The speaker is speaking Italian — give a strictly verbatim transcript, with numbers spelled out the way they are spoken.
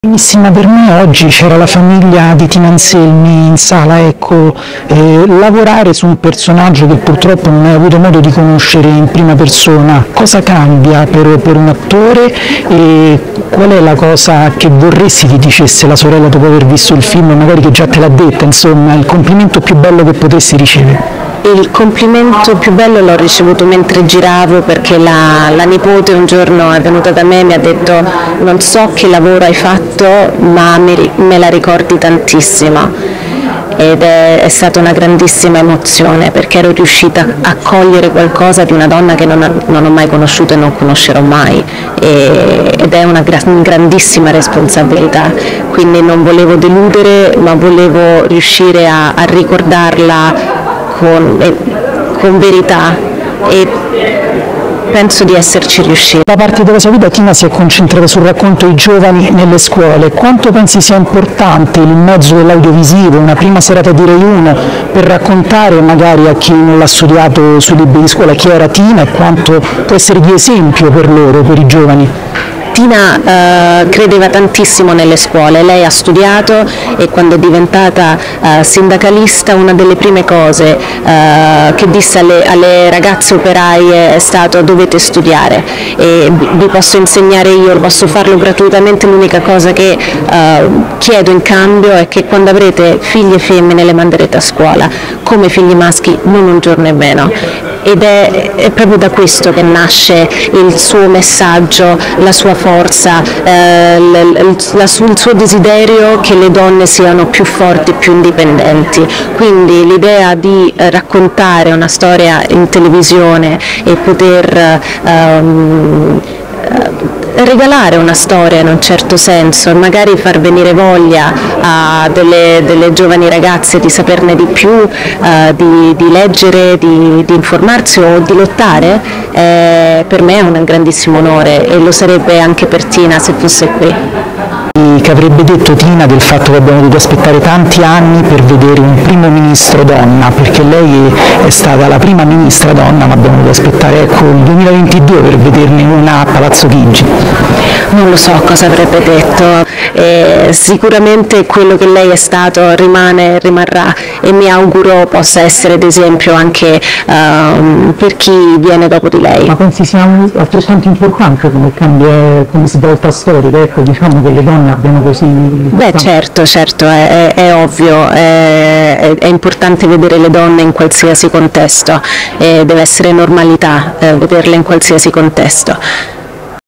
Benissima per me, oggi c'era la famiglia di Tina Anselmi in sala, ecco, eh, lavorare su un personaggio che purtroppo non hai avuto modo di conoscere in prima persona, cosa cambia per, per un attore e qual è la cosa che vorresti ti dicesse la sorella dopo aver visto il film, magari che già te l'ha detta, insomma, il complimento più bello che potresti ricevere? Il complimento più bello l'ho ricevuto mentre giravo, perché la, la nipote un giorno è venuta da me e mi ha detto: non so che lavoro hai fatto, ma me, me la ricordi tantissimo. Ed è, è stata una grandissima emozione, perché ero riuscita a cogliere qualcosa di una donna che non, non ho mai conosciuto e non conoscerò mai, e, ed è una gra, grandissima responsabilità, quindi non volevo deludere, ma volevo riuscire a, a ricordarla Con, eh, con verità, e penso di esserci riuscita. La parte della sua vita Tina si è concentrata sul racconto ai giovani nelle scuole. Quanto pensi sia importante il mezzo dell'audiovisivo, una prima serata di Rai uno, per raccontare magari a chi non l'ha studiato sui libri di scuola chi era Tina e quanto può essere di esempio per loro, per i giovani? Tina eh, credeva tantissimo nelle scuole, lei ha studiato e quando è diventata eh, sindacalista una delle prime cose eh, che disse alle, alle ragazze operaie è stato: dovete studiare e vi posso insegnare io, posso farlo gratuitamente, l'unica cosa che eh, chiedo in cambio è che quando avrete figlie femmine le manderete a scuola, come figli maschi non un giorno in meno. Ed è, è proprio da questo che nasce il suo messaggio, la sua forza, eh, l, l, la, il suo desiderio che le donne siano più forti, più indipendenti. Quindi l'idea di eh, raccontare una storia in televisione e poter ehm, regalare una storia in un certo senso e magari far venire voglia a delle, delle giovani ragazze di saperne di più, eh, di, di leggere, di, di informarsi o di lottare, eh, per me è un grandissimo onore, e lo sarebbe anche per Tina se fosse qui. Che avrebbe detto Tina del fatto che abbiamo dovuto aspettare tanti anni per vedere un primo ministro donna, perché lei è stata la prima ministra donna, ma abbiamo dovuto aspettare ecco, il duemilaventidue per vederne una a Palazzo Chigi? Non lo so cosa avrebbe detto, eh, sicuramente quello che lei è stato rimane e rimarrà, e mi auguro possa essere d'esempio anche uh, per chi viene dopo di lei. Ma pensi sia altrettanto importante come cambia, come svolta storica, ecco, diciamo che le donne abbiano così... Beh certo, certo, è, è, è ovvio, è, è importante vedere le donne in qualsiasi contesto, e deve essere normalità eh, vederle in qualsiasi contesto.